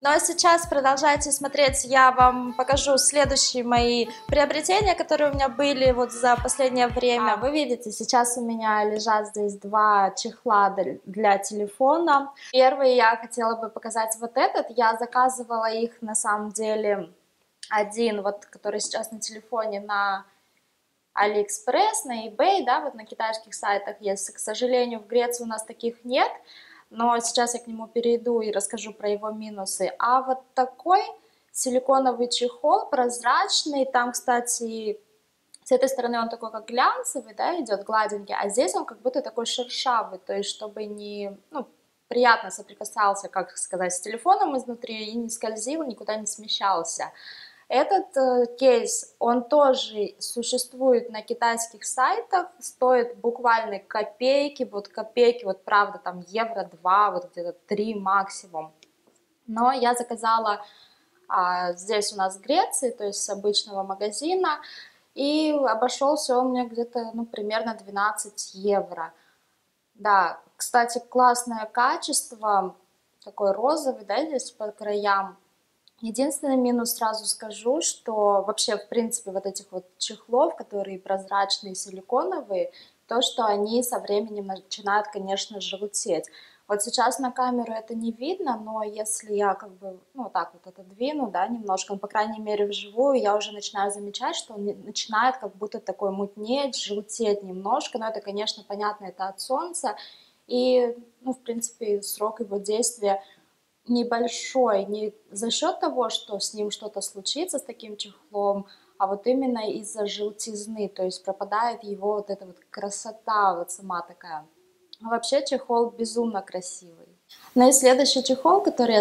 Ну а сейчас продолжайте смотреть, я вам покажу следующие мои приобретения, которые у меня были вот за последнее время. Вы видите, сейчас у меня лежат здесь два чехла для телефона. Первый я хотела бы показать вот этот, я заказывала их на самом деле один, вот который сейчас на телефоне на AliExpress, на eBay, да, вот на китайских сайтах есть. К сожалению, в Греции у нас таких нет, но сейчас я к нему перейду и расскажу про его минусы. А вот такой силиконовый чехол, прозрачный, там, кстати, с этой стороны он такой как глянцевый, да, идет гладенький, а здесь он как будто такой шершавый, то есть чтобы не, ну, приятно соприкасался, как сказать, с телефоном изнутри и не скользил, никуда не смещался. Этот кейс, он тоже существует на китайских сайтах, стоит буквально копейки, вот правда, там евро 2, вот где-то 3 максимум. Но я заказала здесь у нас в Греции, то есть с обычного магазина, и обошелся он мне где-то, ну, примерно 12 евро. Да, кстати, классное качество, такой розовый, да, здесь по краям. Единственный минус, сразу скажу, что вообще, в принципе, вот этих вот чехлов, которые прозрачные, силиконовые, то, что они со временем начинают, конечно, желтеть. Вот сейчас на камеру это не видно, но если я как бы, ну, так вот отодвину, да, немножко, ну, по крайней мере, вживую, я уже начинаю замечать, что он начинает как будто такой мутнеть, желтеть немножко, но это, конечно, понятно, это от солнца, и, ну, в принципе, срок его действия небольшой, не за счет того, что с ним что-то случится, с таким чехлом, а вот именно из-за желтизны, то есть пропадает его вот эта вот красота, вот сама такая. А вообще чехол безумно красивый. Ну и следующий чехол, который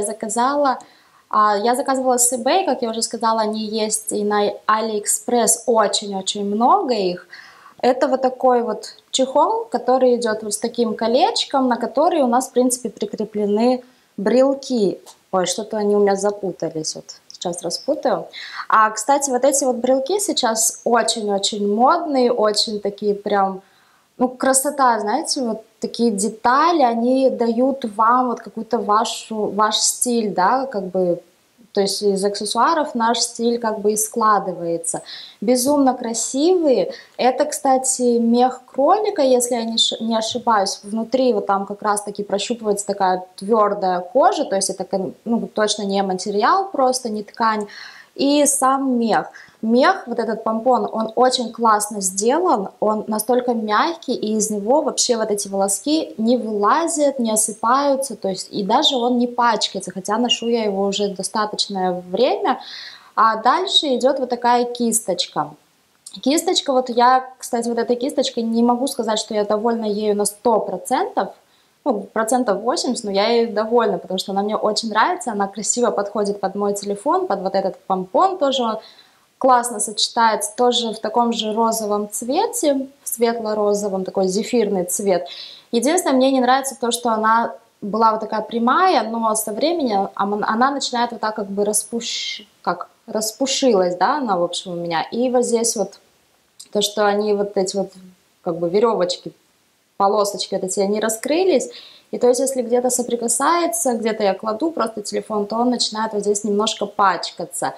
я заказывала с eBay, как я уже сказала, они есть и на AliExpress, очень-очень много их. Это вот такой вот чехол, который идет вот с таким колечком, на который у нас, в принципе, прикреплены брелки. Ой, что-то они у меня запутались. Вот сейчас распутаю. А, кстати, вот эти вот брелки сейчас очень-очень модные, очень такие прям, ну, красота, знаете, вот такие детали, они дают вам вот какую-то ваш стиль, да, как бы, то есть из аксессуаров наш стиль как бы и складывается. Безумно красивые. Это, кстати, мех кролика, если я не ошибаюсь. Внутри вот там как раз-таки прощупывается такая твердая кожа, то есть это, ну, точно не материал, просто не ткань. И сам мех. Мех, вот этот помпон, он очень классно сделан, он настолько мягкий, и из него вообще вот эти волоски не вылазят, не осыпаются, то есть и даже он не пачкается, хотя ношу я его уже достаточное время. А дальше идет вот такая кисточка. Кисточка, вот я, кстати, вот этой кисточкой не могу сказать, что я довольна ею на 100%, ну, процентов 80, но я ей довольна, потому что она мне очень нравится, она красиво подходит под мой телефон, под вот этот помпон тоже он классно сочетается, тоже в таком же розовом цвете, светло-розовом, такой зефирный цвет. Единственное, мне не нравится то, что она была вот такая прямая, но со временем она начинает вот так как бы распушилась, да, она, в общем, у меня. И вот здесь вот то, что они вот эти вот как бы веревочки, полосочки вот эти, они раскрылись, и то есть если где-то соприкасается, где-то я кладу просто телефон, то он начинает вот здесь немножко пачкаться.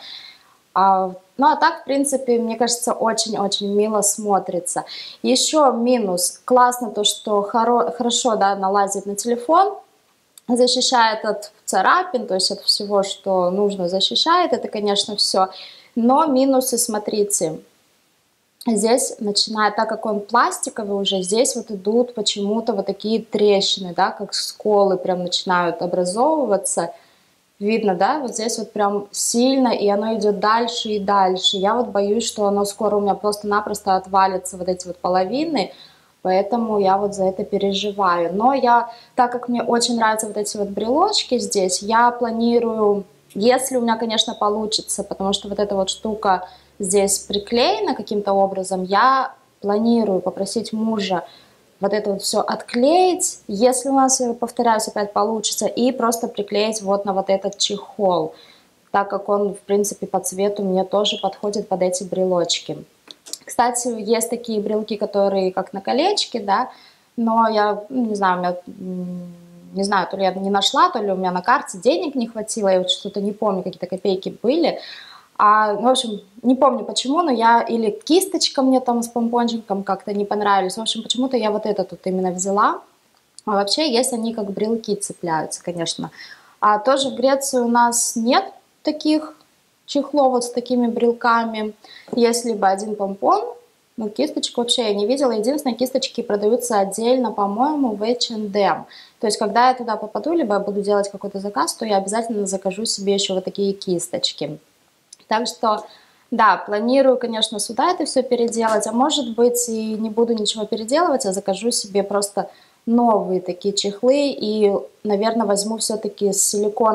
Ну а так, в принципе, мне кажется, очень-очень мило смотрится. Еще минус. Классно то, что хорошо, да, налазит на телефон, защищает от царапин, то есть от всего, что нужно, защищает. Это, конечно, все. Но минусы, смотрите. Здесь начинает, так как он пластиковый уже, здесь вот идут почему-то вот такие трещины, да, как сколы прям начинают образовываться. Видно, да, вот здесь вот прям сильно, и оно идет дальше и дальше. Я вот боюсь, что оно скоро у меня просто-напросто отвалится, вот эти вот половины, поэтому я вот за это переживаю. Но я, так как мне очень нравятся вот эти вот брелочки здесь, я планирую, если у меня, конечно, получится, потому что вот эта вот штука здесь приклеена каким-то образом, я планирую попросить мужа вот это вот все отклеить, если у нас, повторяюсь, опять получится, и просто приклеить вот на вот этот чехол, так как он, в принципе, по цвету мне тоже подходит под эти брелочки. Кстати, есть такие брелки, которые как на колечке, да, но я, не знаю, у меня не знаю, то ли я не нашла, то ли у меня на карте денег не хватило, я вот что-то не помню, какие-то копейки были. В общем, не помню почему, но или кисточка мне там с помпончиком как-то не понравились. В общем, почему-то я вот этот вот именно взяла. А вообще есть они как брелки цепляются, конечно. А тоже в Греции у нас нет таких чехлов вот с такими брелками. Есть либо один помпон, но кисточку вообще я не видела. Единственное, кисточки продаются отдельно, по-моему, в H&M. То есть, когда я туда попаду, либо я буду делать какой-то заказ, то я обязательно закажу себе еще вот такие кисточки. Так что, да, планирую, конечно, сюда это все переделать, а может быть и не буду ничего переделывать, а закажу себе просто новые такие чехлы и, наверное, возьму все-таки с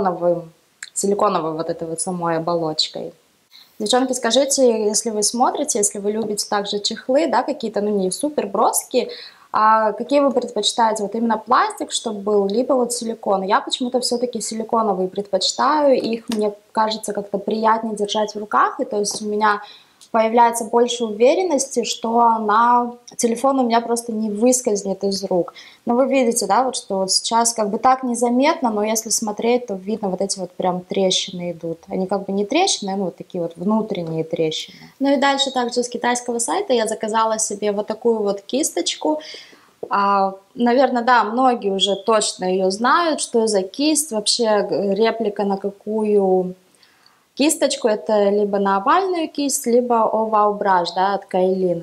силиконовой вот этой вот самой оболочкой. Девчонки, скажите, если вы смотрите, если вы любите также чехлы, да, какие-то, ну, не супер броские, а какие вы предпочитаете? Вот именно пластик, чтобы был, либо вот силикон? Я почему-то все-таки силиконовые предпочитаю, их, мне кажется, как-то приятнее держать в руках, и то есть у меня появляется больше уверенности, что телефон у меня просто не выскользнет из рук. Но вы видите, да, вот что вот сейчас как бы так незаметно, но если смотреть, то видно вот эти вот прям трещины идут. Они как бы не трещины, ну вот такие вот внутренние трещины. Ну и дальше также с китайского сайта я заказала себе вот такую вот кисточку. Наверное, да, многие уже точно ее знают, что за кисть, вообще реплика на какую кисточку, это либо на овальную кисть, либо овал браш, да, от Кайлин.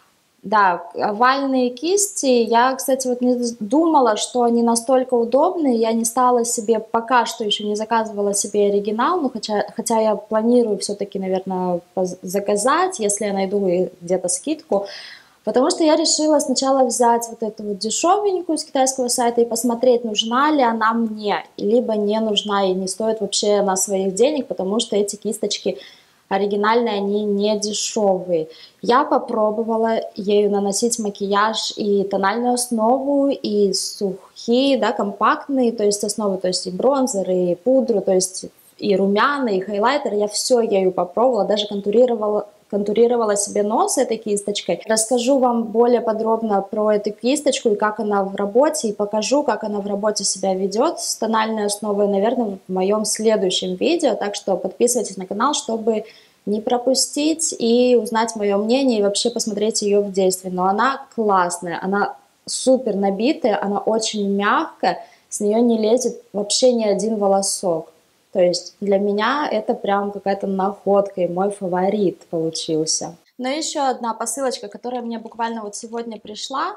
Да, овальные кисти, я, кстати, вот не думала, что они настолько удобные, я не стала себе, пока что еще не заказывала себе оригинал, но хотя я планирую все-таки, наверное, заказать, если я найду где-то скидку, потому что я решила сначала взять вот эту вот дешевенькую с китайского сайта и посмотреть, нужна ли она мне, либо не нужна и не стоит вообще она своих денег, потому что эти кисточки оригинальные, они не дешевые. Я попробовала ею наносить макияж и тональную основу, и сухие, да, компактные, то есть основы, то есть и бронзер, и пудру, то есть и румяна, и хайлайтер. Я все ею попробовала, даже контурировала себе нос этой кисточкой. Расскажу вам более подробно про эту кисточку и как она в работе, и покажу, как она в работе себя ведет с тональной основой, наверное, в моем следующем видео. Так что подписывайтесь на канал, чтобы не пропустить и узнать мое мнение, и вообще посмотреть ее в действии. Но она классная, она супер набитая, она очень мягкая, с нее не лезет вообще ни один волосок. То есть для меня это прям какая-то находка и мой фаворит получился. Но еще одна посылочка, которая мне буквально вот сегодня пришла,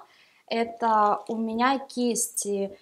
это у меня кисти.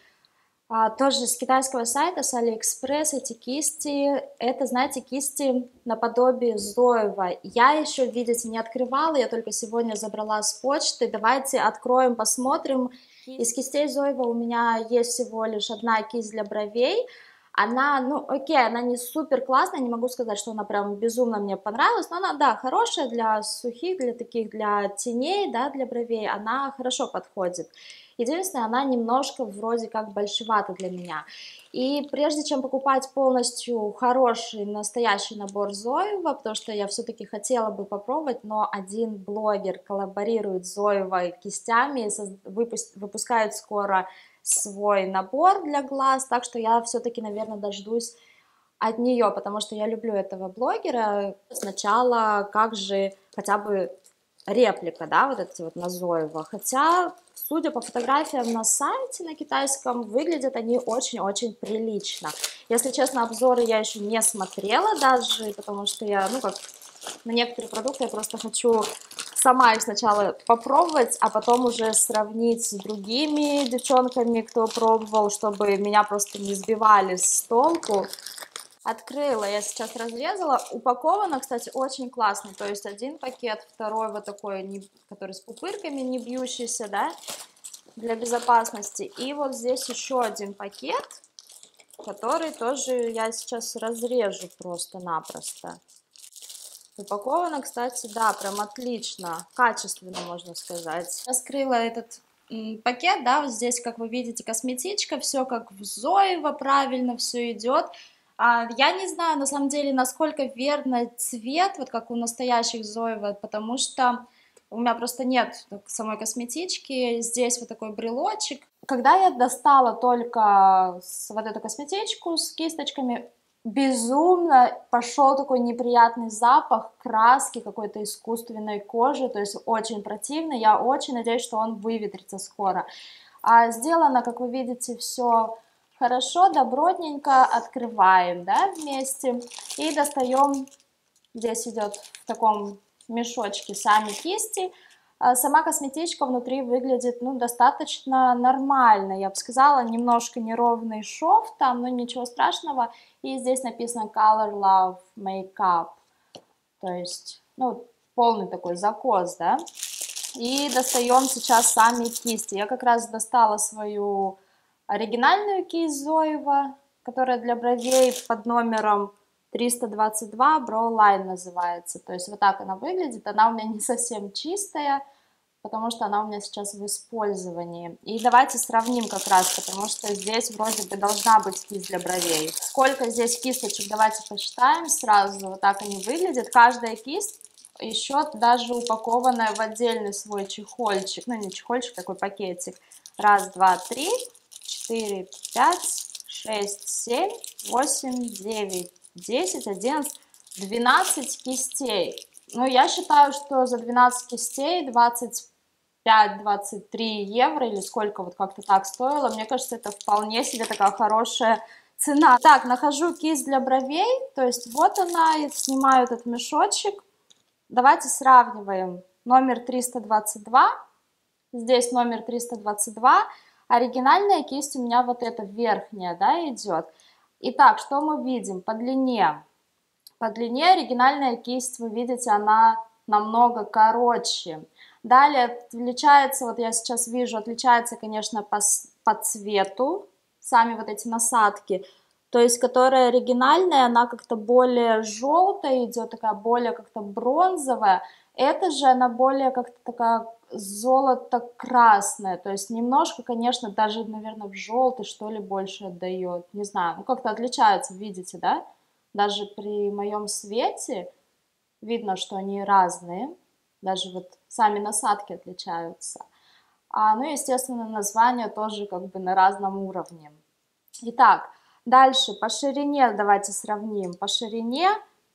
Тоже с китайского сайта, с Алиэкспресс эти кисти, это, знаете, кисти наподобие Зоева. Я еще, видите, не открывала, я только сегодня забрала с почты. Давайте откроем, посмотрим. Из кистей Зоева у меня есть всего лишь одна кисть для бровей. Она, ну, окей, она не супер классная, не могу сказать, что она прям безумно мне понравилась, но она, да, хорошая для сухих, для таких, для теней, да, для бровей, она хорошо подходит. Единственное, она немножко вроде как большевата для меня. И прежде чем покупать полностью хороший, настоящий набор Зоева, потому что я все-таки хотела бы попробовать, но один блогер коллаборирует с Зоевой кистями, выпускает скоро свой набор для глаз, так что я все-таки, наверное, дождусь от нее, потому что я люблю этого блогера. Сначала как же хотя бы реплика, да, вот эти вот Назоева, хотя, судя по фотографиям на сайте на китайском, выглядят они очень-очень прилично. Если честно, обзоры я еще не смотрела даже, потому что я, ну как, на некоторые продукты я просто хочу сама их сначала попробовать, а потом уже сравнить с другими девчонками, кто пробовал, чтобы меня просто не сбивали с толку. Открыла, я сейчас разрезала. Упаковано, кстати, очень классно. То есть один пакет, второй вот такой, который с пупырками, не бьющийся, да, для безопасности. И вот здесь еще один пакет, который тоже я сейчас разрежу просто-напросто. Упаковано, кстати, да, прям отлично, качественно, можно сказать. Раскрыла этот пакет, да, вот здесь, как вы видите, косметичка, все как в Зоево, правильно все идет. Я не знаю, на самом деле, насколько верно цвет, вот как у настоящих Зоева, потому что у меня просто нет самой косметички. Здесь вот такой брелочек. когда я достала только вот эту косметичку с кисточками, безумно пошел такой неприятный запах краски какой-то искусственной кожи, то есть очень противный. Я очень надеюсь, что он выветрится скоро. Сделано, как вы видите, все хорошо, добротненько. Открываем, да, вместе и достаем. Здесь идет в таком мешочке сами кисти. Сама косметичка внутри выглядит, ну, достаточно нормально, я бы сказала, немножко неровный шов там, но ничего страшного. И здесь написано Color Love Makeup, то есть, ну, полный такой закос, да. И достаем сейчас сами кисти. Я как раз достала свою оригинальную кисть Zoeva, которая для бровей под номером 322, Brow Line называется. То есть вот так она выглядит. Она у меня не совсем чистая, потому что она у меня сейчас в использовании. И давайте сравним как раз, потому что здесь вроде бы должна быть кисть для бровей. Сколько здесь кисточек, давайте посчитаем сразу. Вот так они выглядят. Каждая кисть еще даже упакованная в отдельный свой чехольчик. Ну, не чехольчик, такой пакетик. Раз, два, три, 4, 5, 6, 7, 8, 9, 10, 11, 12 кистей. Ну, я считаю, что за 12 кистей 25-23 евро или сколько, вот как-то так стоило. Мне кажется, это вполне себе такая хорошая цена. Так, нахожу кисть для бровей, то есть вот она, я снимаю этот мешочек. Давайте сравниваем. Номер 322, здесь номер 322. Оригинальная кисть у меня вот эта верхняя, да, идет. Итак, что мы видим по длине? По длине оригинальная кисть, вы видите, она намного короче. Далее отличается, вот я сейчас вижу, отличается, конечно, по цвету, сами вот эти насадки. То есть, которая оригинальная, она как-то более желтая идет, такая более как-то бронзовая. Эта же она более как-то такая золото-красная. То есть, немножко, конечно, даже, наверное, в желтый, что ли, больше отдает. Не знаю, ну как-то отличаются, видите, да? Даже при моем свете видно, что они разные. Даже вот сами насадки отличаются. Ну, естественно, название тоже как бы на разном уровне. Итак, дальше по ширине давайте сравним. По ширине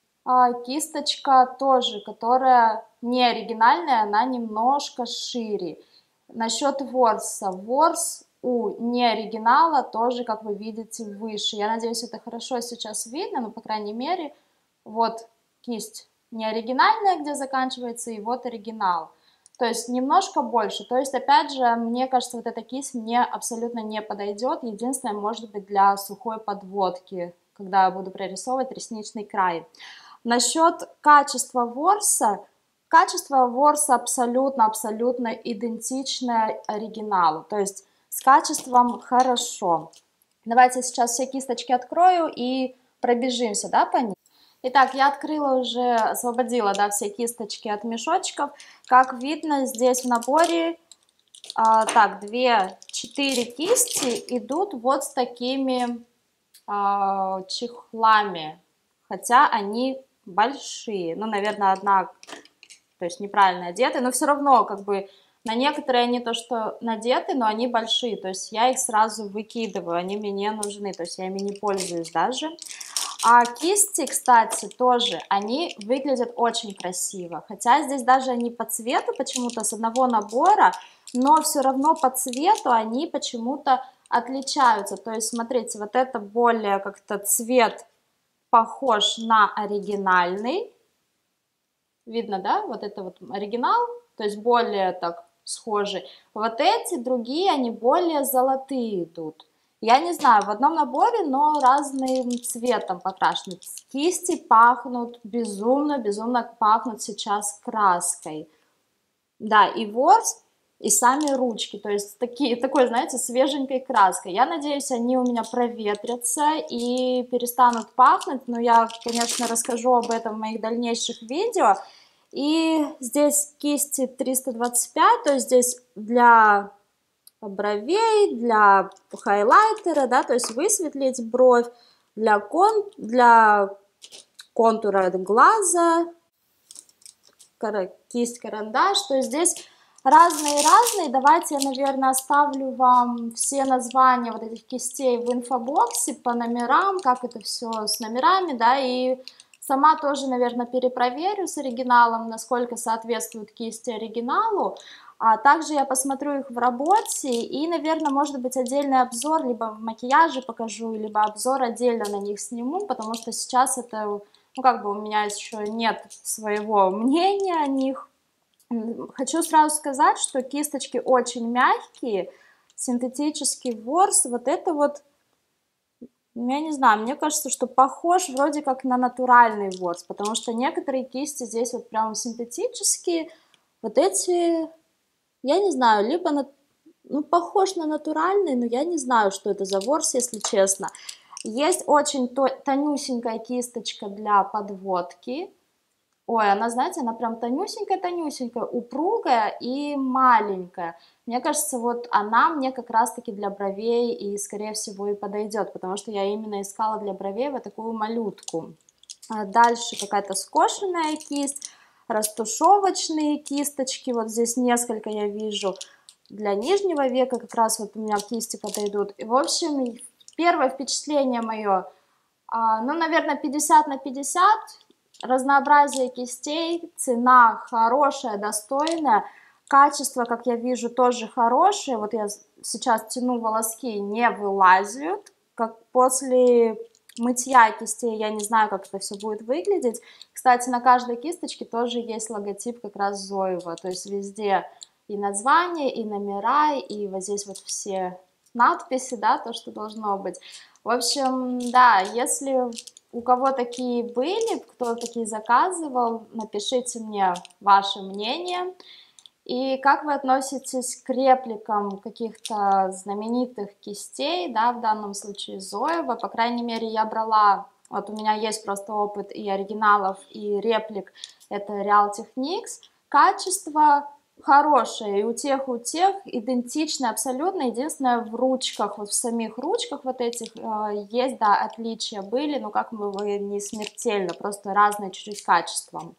кисточка тоже, которая не оригинальная, она немножко шире. Насчет ворса. Ворс у неоригинала тоже, как вы видите, выше. Я надеюсь, это хорошо сейчас видно, но, по крайней мере, вот кисть неоригинальная, где заканчивается, и вот оригинал. То есть немножко больше. То есть, опять же, мне кажется, вот эта кисть мне абсолютно не подойдет. Единственное, может быть, для сухой подводки, когда я буду прорисовывать ресничный край. Насчет качества ворса. Качество ворса абсолютно идентичное оригиналу. То есть с качеством хорошо. Давайте сейчас все кисточки открою и пробежимся, да, по ним. Итак, я открыла уже, освободила, да, все кисточки от мешочков. Как видно, здесь в наборе, так, 2-4 кисти идут вот с такими чехлами, хотя они большие. Ну, наверное, одна, то есть неправильно одеты, но все равно, как бы, на некоторые они то, что надеты, но они большие, то есть я их сразу выкидываю, они мне не нужны, то есть я ими не пользуюсь даже. А кисти, кстати, тоже, они выглядят очень красиво, хотя здесь даже они по цвету почему-то с одного набора, но все равно по цвету они почему-то отличаются. То есть, смотрите, вот это более как-то цвет похож на оригинальный, видно, да, вот это вот оригинал, то есть более так схожий. Вот эти другие, они более золотые идут. Я не знаю, в одном наборе, но разным цветом покрашены. Кисти пахнут безумно пахнут сейчас краской. Да, и ворс, и сами ручки, то есть такой, знаете, свеженькой краской. Я надеюсь, они у меня проветрятся и перестанут пахнуть, но я, конечно, расскажу об этом в моих дальнейших видео. И здесь кисти 325, то есть здесь для бровей, для хайлайтера, да, то есть высветлить бровь, для контура глаза, кисть-карандаш, то есть здесь разные-разные. Давайте я, наверное, оставлю вам все названия вот этих кистей в инфобоксе по номерам, как это все с номерами, да, и сама тоже, наверное, перепроверю с оригиналом, насколько соответствуют кисти оригиналу. А также я посмотрю их в работе и, наверное, может быть, отдельный обзор, либо в макияже покажу, либо обзор отдельно на них сниму, потому что сейчас это, ну, как бы у меня еще нет своего мнения о них. Хочу сразу сказать, что кисточки очень мягкие, синтетический ворс, вот это вот, я не знаю, мне кажется, что похож вроде как на натуральный ворс, потому что некоторые кисти здесь вот прям синтетические, вот эти, я не знаю, либо, ну, похож на натуральный, но я не знаю, что это за ворс, если честно. Есть очень тонюсенькая кисточка для подводки. Ой, она, знаете, она прям тонюсенькая-тонюсенькая, упругая и маленькая. Мне кажется, вот она мне как раз-таки для бровей и, скорее всего, и подойдет, потому что я именно искала для бровей вот такую малютку. Дальше какая-то скошенная кисть, растушевочные кисточки, вот здесь несколько я вижу. Для нижнего века как раз вот у меня кисти подойдут. И, в общем, первое впечатление мое, ну, наверное, 50 на 50. Разнообразие кистей, цена хорошая, достойная, качество, как я вижу, тоже хорошее. Вот я сейчас тяну, волоски не вылазят, как после мытья кистей, я не знаю, как это все будет выглядеть. Кстати, на каждой кисточке тоже есть логотип как раз Zoeva, то есть везде и название, и номера, и вот здесь вот все надписи, да, то, что должно быть. В общем, да, если у кого такие были, кто такие заказывал, напишите мне ваше мнение. И как вы относитесь к репликам каких-то знаменитых кистей, да, в данном случае Zoeva. По крайней мере, я брала, вот у меня есть просто опыт и оригиналов, и реплик, это Real Techniques. Качество хорошее, и у тех, идентичное абсолютно. Единственное, в ручках, вот в самих ручках вот этих есть, да, отличия были, но как бы не смертельно, просто разное чуть-чуть качеством.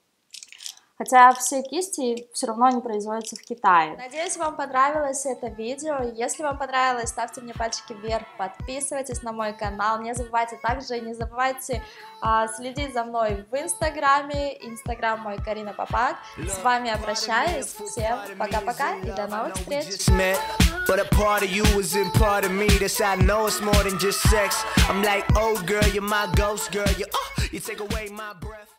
Хотя все кисти все равно не производятся в Китае. Надеюсь, вам понравилось это видео. Если вам понравилось, ставьте мне пальчики вверх, подписывайтесь на мой канал. Не забывайте также, не забывайте следить за мной в Инстаграме. Инстаграм мой Карина Попак. С вами обращаюсь. Всем пока-пока и до новых встреч. But a part of you is in part of me. This I know it's more than just sex. I'm like, oh girl, you're my ghost girl. You take away my breath.